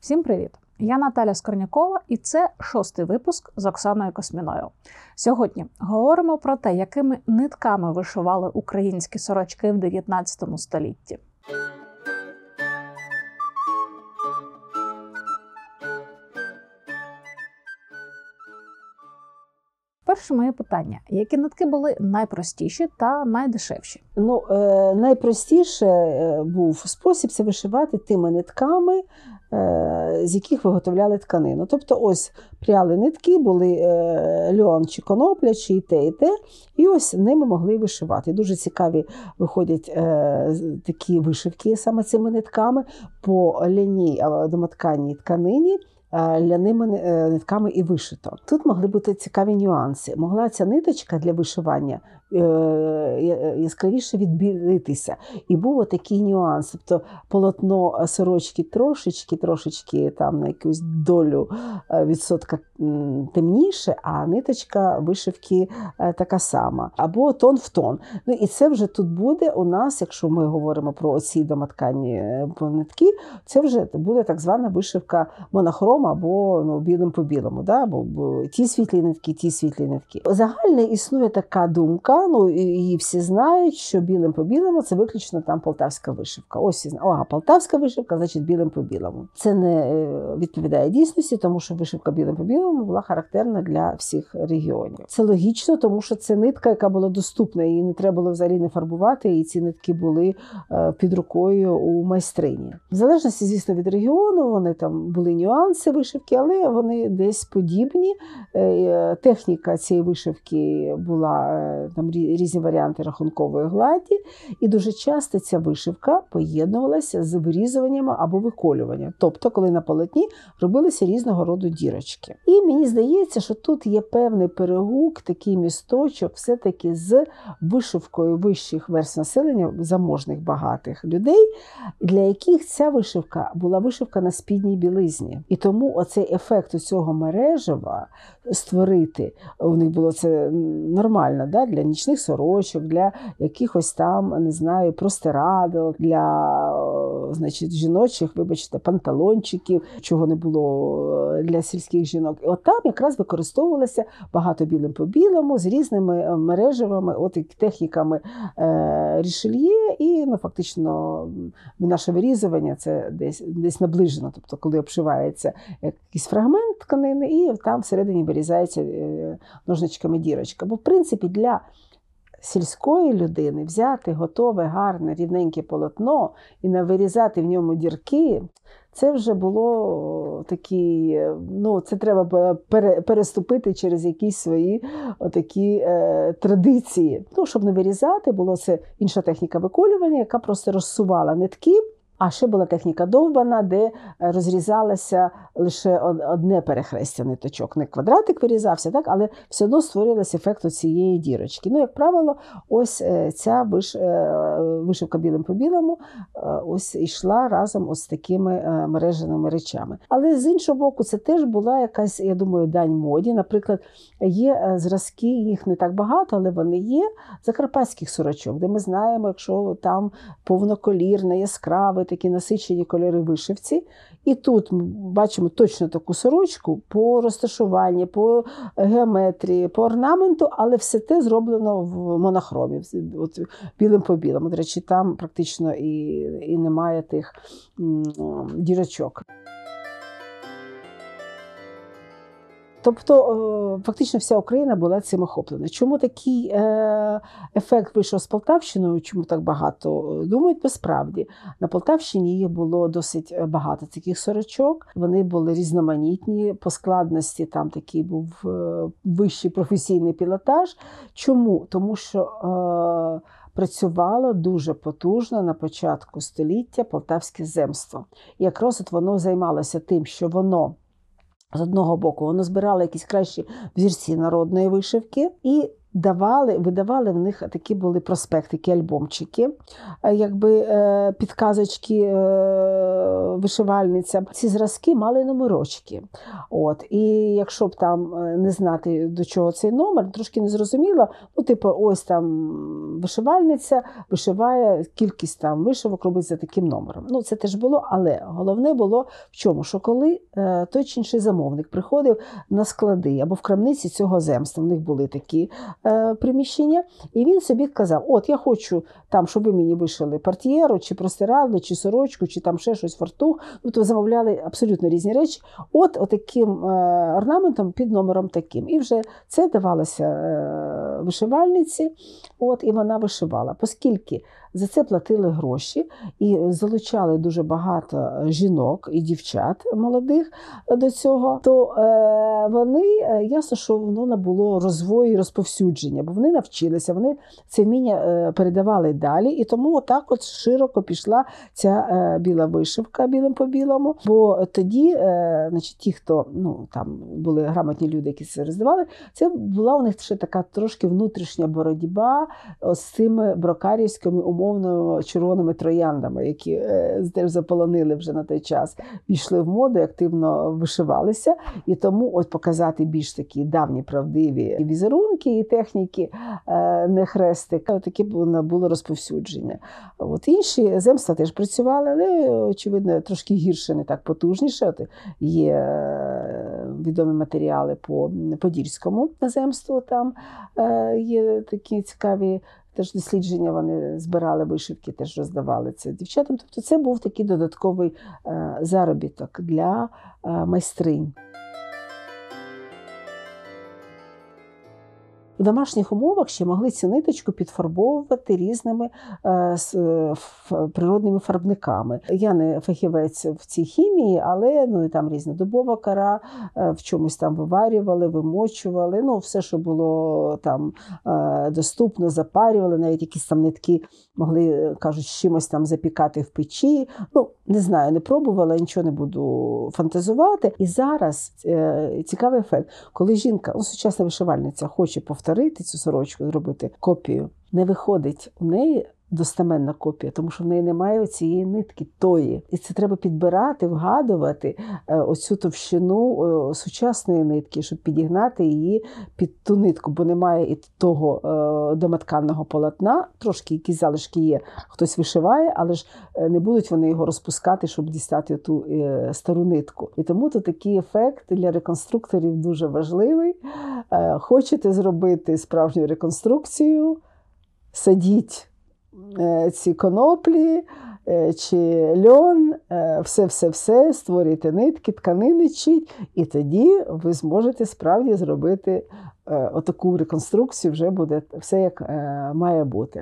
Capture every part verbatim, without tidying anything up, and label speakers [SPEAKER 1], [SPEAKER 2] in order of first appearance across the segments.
[SPEAKER 1] Всім привіт! Я Наталя Скорнякова і це шостий випуск з Оксаною Косміною. Сьогодні говоримо про те, якими нитками вишивали українські сорочки в дев'ятнадцятому столітті. Перше моє питання. Які нитки були найпростіші та найдешевші?
[SPEAKER 2] Ну, е, найпростіше був спосіб це вишивати тими нитками, е, з яких виготовляли тканину. Тобто ось пряли нитки, були е, льон чи конопля, чи і те, і те, і ось ними могли вишивати. Дуже цікаві виходять е, такі вишивки саме цими нитками по ляній домотканій тканині. Ляними нитками і вишито. Тут могли бути цікаві нюанси. Могла ця ниточка для вишивання яскравіше відбілитися. І був отакий нюанс. Тобто полотно сорочки трошечки, трошечки там на якусь долю відсотка темніше, а ниточка вишивки така сама. Або тон в тон. Ну і це вже тут буде у нас, якщо ми говоримо про оці домоткані нитки, це вже буде так звана вишивка монохром або ну, білим по білому. Да? Або ті світлі нитки, ті світлі нитки. Загально існує така думка, ну, її всі знають, що білим по білому це виключно там полтавська вишивка. Ось всі знають, ага, полтавська вишивка, значить білим по білому. Це не відповідає дійсності, тому що вишивка білим по білому була характерна для всіх регіонів. Це логічно, тому що це нитка, яка була доступна, її не треба було взагалі не фарбувати, і ці нитки були під рукою у майстрині. В залежності, звісно, від регіону, вони там були нюанси вишивки, але вони десь подібні. Техніка цієї вишивки була там різні варіанти рахункової гладі, і дуже часто ця вишивка поєднувалася з вирізуваннями або виколюванням. Тобто, коли на полотні робилися різного роду дірочки. І мені здається, що тут є певний перегук, такий місточок все-таки з вишивкою вищих верств населення, заможних, багатих людей, для яких ця вишивка була вишивка на спідній білизні. І тому оцей ефект цього мережева створити, у них було це нормально, да? Для нічних сорочок, для якихось там, не знаю, простирадл, для, значить, жіночих, вибачте, панталончиків, чого не було для сільських жінок. І от там якраз використовувалося багато білим по білому, з різними мережевими, от і техніками е, Рішельє, і ну, фактично наше вирізування це десь, десь наближено, тобто коли обшивається якийсь фрагмент тканини, і там всередині вирізається ножничками дірочка. Бо в принципі для сільської людини взяти готове, гарне, рівненьке полотно і навирізати в ньому дірки, це вже було такі, ну, це треба переступити через якісь свої отакі е, традиції. Ну, щоб не вирізати, було це інша техніка виколювання, яка просто розсувала нитки. А ще була техніка довбана, де розрізалося лише одне перехрестя ниточок. Не квадратик вирізався, так, але все одно створювався ефект цієї дірочки. Ну, як правило, ось ця виш... вишивка білим по білому ось йшла разом ось з такими мереженими речами. Але з іншого боку, це теж була якась, я думаю, дань моді. Наприклад, є зразки, їх не так багато, але вони є, закарпатських сорочок, де ми знаємо, якщо там повноколірне, яскраве, такі насичені кольори вишивці. І тут ми бачимо точно таку сорочку по розташуванню, по геометрії, по орнаменту, але все те зроблено в монохромі, от білим по білому. До речі, там практично і, і немає тих м, дірочок. Тобто, фактично вся Україна була цим охоплена. Чому такий ефект вийшов з Полтавщиною, чому так багато? Думають, насправді. На Полтавщині їх було досить багато таких сорочок. Вони були різноманітні, по складності там такий був вищий професійний пілотаж. Чому? Тому що працювало дуже потужно на початку століття Полтавське земство. І якраз от воно займалося тим, що воно з одного боку, воно збирало якісь кращі взірці народної вишивки і давали, видавали в них такі були проспектики, альбомчики, якби підказочки вишивальницям. Ці зразки мали номерочки. От. І якщо б там не знати, до чого цей номер, трошки не зрозуміло, ну, типу, ось там вишивальниця вишиває, кількість там вишивок робить за таким номером. Ну, це теж було, але головне було в чому? Що коли е, той чи інший замовник приходив на склади або в крамниці цього земства, в них були такі е, приміщення, і він собі казав, от я хочу там, щоб ви мені вишили портьєру, чи простирадло, чи сорочку, чи там ще щось, фартух. Ну, то замовляли абсолютно різні речі. От отаким е, орнаментом під номером таким. І вже це давалося е, вишивальниці, от, і вона вишивала. Оскільки за це платили гроші і залучали дуже багато жінок і дівчат молодих до цього, то е, вони, ясно, що воно набуло розвою і розповсюдження, бо вони навчилися, вони це вміння е, передавали далі, і тому отак от широко пішла ця е, біла вишивка білим по білому, бо тоді, е, значить, ті, хто, ну, там були грамотні люди, які це роздавали, це була у них ще така трошки внутрішня боротьба з цими брокарівськими умовами, умовно червоними трояндами, які е, теж заполонили вже на той час, війшли в моду, активно вишивалися. І тому от показати більш такі давні правдиві візерунки і техніки, е, не хрестик, таке було розповсюдження. От інші земства теж працювали, але, очевидно, трошки гірше, не так потужніше. От є відомі матеріали по Подільському земству, там е, є такі цікаві теж дослідження, вони збирали вишивки, теж роздавали це дівчатам. Тобто це був такий додатковий е, заробіток для е, майстринь. У домашніх умовах ще могли цю ниточку підфарбовувати різними е, с, ф, природними фарбниками. Я не фахівець в цій хімії, але ну, і там різна дубова кора, е, в чомусь там виварювали, вимочували, ну, все, що було там е, доступно, запарювали, навіть якісь там нитки могли, кажуть, чимось там запікати в печі. Ну, не знаю, не пробувала, нічого не буду фантазувати. І зараз е, цікавий ефект, коли жінка, ну, сучасна вишивальниця, хоче повторити цю сорочку, зробити копію, не виходить у неї достеменна копія, тому що в неї немає цієї нитки тої. І це треба підбирати, вгадувати оцю товщину сучасної нитки, щоб підігнати її під ту нитку, бо немає і того домотканного полотна, трошки якісь залишки є, хтось вишиває, але ж не будуть вони його розпускати, щоб дістати ту стару нитку. І тому то такий ефект для реконструкторів дуже важливий. Хочете зробити справжню реконструкцію, садіть ці коноплі чи льон, все-все-все, створюйте нитки, тканини чіть, і тоді ви зможете справді зробити отаку реконструкцію, вже буде все як має бути.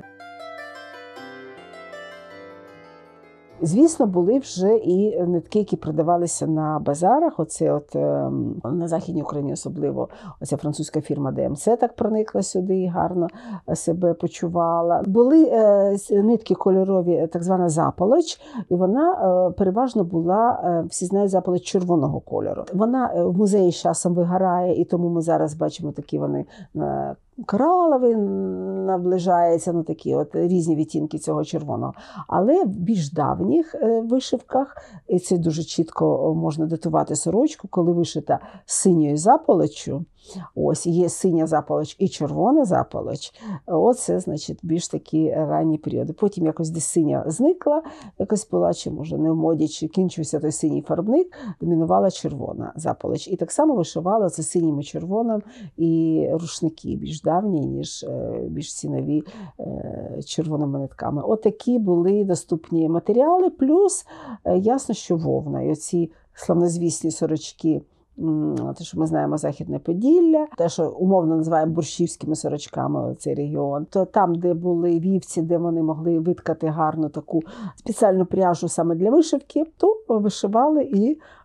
[SPEAKER 2] Звісно, були вже і нитки, які продавалися на базарах. Оце от на Західній Україні особливо оця французька фірма Д М С так проникла сюди і гарно себе почувала. Були нитки кольорові, так звана заполоч, і вона переважно була, всі знають, заполоч червоного кольору. Вона в музеї з часом вигорає, і тому ми зараз бачимо такі вони кораловий наближається, ну такі от різні відтінки цього червоного. Але в більш давніх вишивках, і це дуже чітко можна датувати сорочку, коли вишита синьою заполоччю, ось є синя заполоч і червона заполоч, оце, значить, більш такі ранні періоди. Потім якось десь синя зникла, якось була, чи може не в моді, чи кінчився той синій фарбник, домінувала червона заполоч. І так само вишивала це синім і червоним і рушники більш давні, ніж більш ці нові червоними нитками. Отакі були доступні матеріали, плюс ясно, що вовна. І оці славнозвісні сорочки, те, що ми знаємо, Західне Поділля, те, що умовно називаємо буршівськими сорочками цей регіон, то там, де були вівці, де вони могли виткати гарну таку спеціальну пряжу саме для вишивки, то вишивали і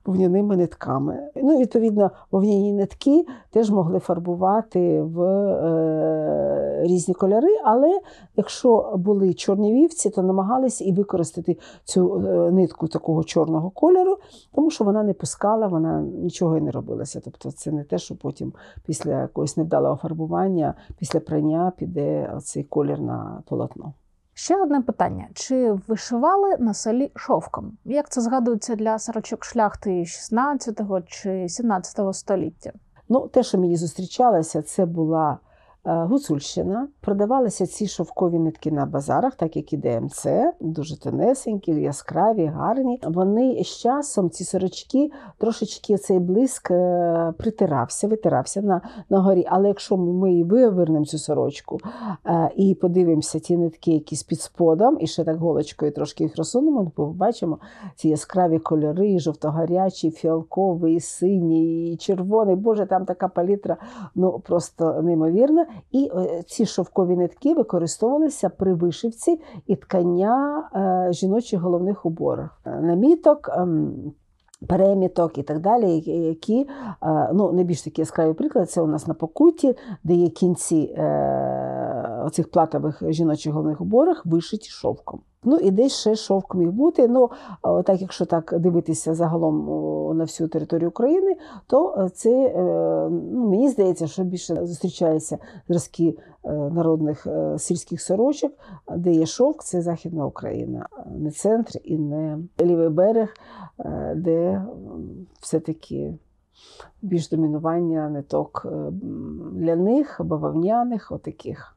[SPEAKER 2] вовняними нитками. Ну, відповідно, вовняні нитки теж могли фарбувати в е, різні кольори, але якщо були чорні вівці, то намагалися і використати цю е, нитку такого чорного кольору, тому що вона не пускала, вона нічого і не робилася. Тобто це не те, що потім після якогось невдалого фарбування, після прання піде цей колір на полотно.
[SPEAKER 1] Ще одне питання. Чи вишивали на селі шовком? Як це згадується для сорочок шляхти шістнадцятого чи сімнадцятого століття?
[SPEAKER 2] Ну, те, що мені зустрічалося, це була Гуцульщина. Продавалися ці шовкові нитки на базарах, так як і Д М Це, дуже тонесенькі, яскраві, гарні. Вони з часом, ці сорочки, трошечки цей блиск притирався, витирався на, на горі. Але якщо ми вивернемо цю сорочку і подивимося ті нитки, які з під сподом, і ще так голочкою трошки їх розсунемо, то побачимо ці яскраві кольори, жовтогарячий, фіалковий, синій, червоний. Боже, там така палітра, ну, просто неймовірна. І ці шовкові нитки використовувалися при вишивці і ткання е, жіночих головних уборах. Наміток, е, переміток і так далі, які, е, ну, найбільш такі яскраві приклади, це у нас на Покутті, де є кінці е, оцих платових жіночих головних уборах вишиті шовком. Ну і десь ще шовк міг бути. Ну, так, якщо так дивитися загалом на всю територію України, то це, ну, мені здається, що більше зустрічаються зразки народних сільських сорочок, де є шовк, це Західна Україна, не центр і не лівий берег, де все-таки більш домінування ниток ляних, бавовняних, отаких.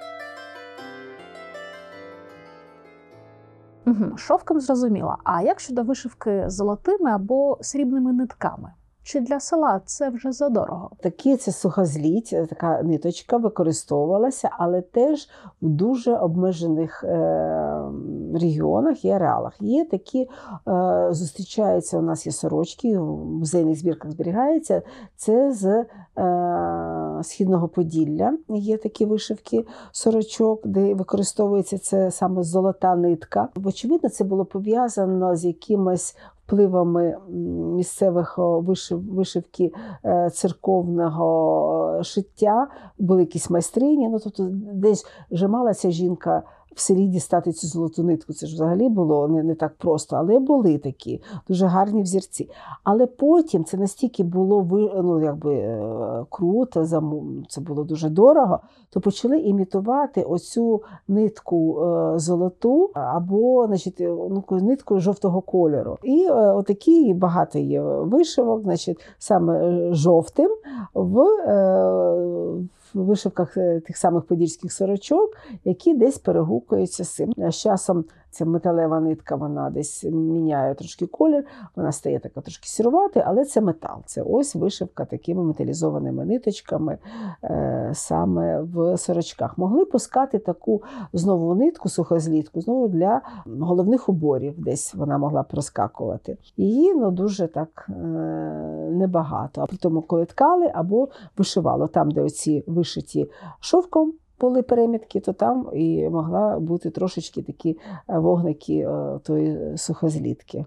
[SPEAKER 1] Угу, шовком зрозуміла. А як щодо вишивки золотими або срібними нитками? Чи для села це вже задорого?
[SPEAKER 2] Такі це сухозліть, така ниточка використовувалася, але теж в дуже обмежених е, регіонах і ареалах. Є такі, е, зустрічаються, у нас є сорочки, в музейних збірках зберігається, це з е, Східного Поділля. Є такі вишивки сорочок, де використовується це саме золота нитка. Очевидно, це було пов'язано з якимось впливами місцевих вишивки церковного шиття, були якісь майстрині, ну, тобто десь вже мала ця жінка в селі дістати цю золоту нитку. Це ж взагалі було не, не так просто, але були такі дуже гарні взірці. Але потім це настільки було, ну, якби, круто, це було дуже дорого, то почали імітувати оцю нитку золоту або, значить, ну, нитку жовтого кольору. І отакі багато є вишивок, значить, саме жовтим в в вишивках тих самих подільських сорочок, які десь перегукуються з цим. З часом ця металева нитка, вона десь міняє трошки колір, вона стає така трошки сірувати, але це метал. Це ось вишивка такими металізованими ниточками е, саме в сорочках. Могли пускати таку знову нитку, сухозлітку, знову для головних уборів, десь вона могла проскакувати. Її, ну, дуже так е, небагато. А при тому, коли ткали або вишивало, там, де оці вишиті шовком були перемітки, то там і могла бути трошечки такі вогники тої сухозлітки.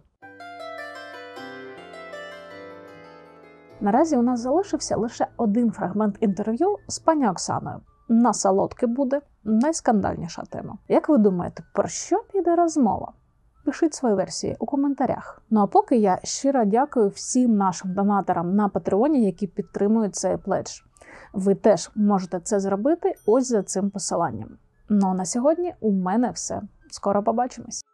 [SPEAKER 1] Наразі у нас залишився лише один фрагмент інтерв'ю з пані Оксаною. На солодке буде найскандальніша тема. Як ви думаєте, про що піде розмова? Пишіть свої версії у коментарях. Ну а поки я щиро дякую всім нашим донаторам на Патреоні, які підтримують цей пледж. Ви теж можете це зробити ось за цим посиланням. Ну а на сьогодні у мене все. Скоро побачимось!